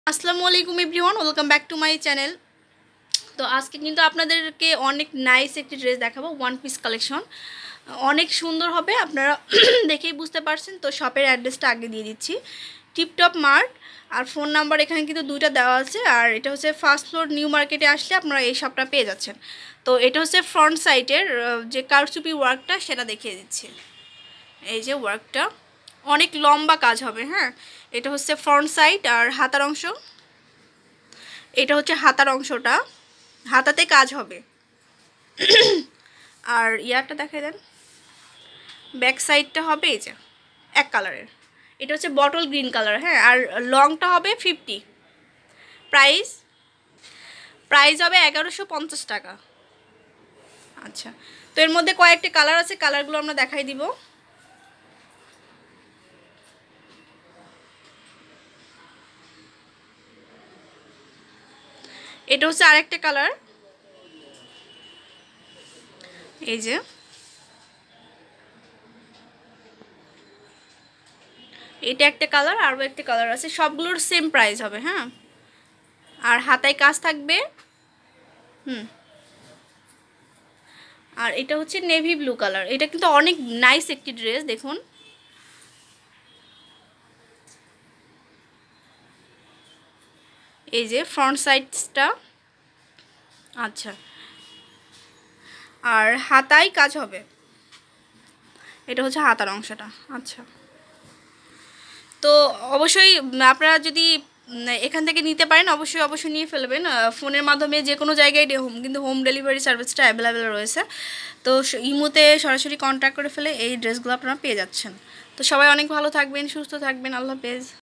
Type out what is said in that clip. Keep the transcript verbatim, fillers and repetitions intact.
আসসালামু আলাইকুম everyone, welcome back to my channel. তো আজকে কিন্তু আপনাদেরকে অনেক নাইস একটি ড্রেস দেখাবো, ওয়ান পিস কালেকশন। অনেক সুন্দর হবে, আপনারা দেখেই বুঝতে পারছেন। তো শপের অ্যাড্রেসটা আগে দিয়ে দিচ্ছি, টিপটপ মার্ট। আর ফোন নাম্বার এখানে কিন্তু দুইটা দেওয়া আছে। আর এটা হচ্ছে ফার্স্ট ফ্লোর, নিউ মার্কেটে আসলে আপনারা এই শপটা পেয়ে যাচ্ছেন। তো এটা হচ্ছে ফ্রন্ট সাইডের যে কারচুপি ওয়ার্কটা, সেটা দেখিয়ে দিচ্ছি। এই যে ওয়ার্কটা অনেক লম্বা কাজ হবে। হ্যাঁ, এটা হচ্ছে ফ্রন্ট সাইড। আর হাতার অংশ, এটা হচ্ছে হাতার অংশটা, হাতাতে কাজ হবে। আর ইয়ারটা দেখাই দেন, ব্যাক সাইডটা হবে এই যে এক কালারের, এটা হচ্ছে বটল গ্রিন কালার। হ্যাঁ, আর লংটা হবে ফিফটি। প্রাইস প্রাইস হবে এগারোশো পঞ্চাশ টাকা। আচ্ছা, তো এর মধ্যে কয়েকটি কালার আছে, কালারগুলো আমরা দেখাই দিব। এটা হচ্ছে আরেকটা কালার, এই যে এটা একটা কালার, আরও একটা কালার আছে, সবগুলোর সেম প্রাইস হবে। হ্যাঁ, আর হাতায় কাজ থাকবে। হুম, আর এটা হচ্ছে নেভি ব্লু কালার। এটা কিন্তু অনেক নাইস একটি ড্রেস, দেখুন। এই যে ফ্রন্ট সাইডটা। আচ্ছা, আর হাতায় কাজ হবে, এটা হচ্ছে হাতার অংশটা। আচ্ছা, তো অবশ্যই আপনারা যদি এখান থেকে নিতে পারেন, অবশ্যই অবশ্যই নিয়ে ফেলবেন। ফোনের মাধ্যমে যে কোনো জায়গায় হোম, কিন্তু হোম ডেলিভারি সার্ভিসটা অ্যাভেলেবেল রয়েছে। তো ইমোতে সরাসরি কন্ট্যাক্ট করে ফেলে এই ড্রেসগুলো আপনারা পেয়ে যাচ্ছেন। তো সবাই অনেক ভালো থাকবেন, সুস্থ থাকবেন, আল্লাহ হাফেজ।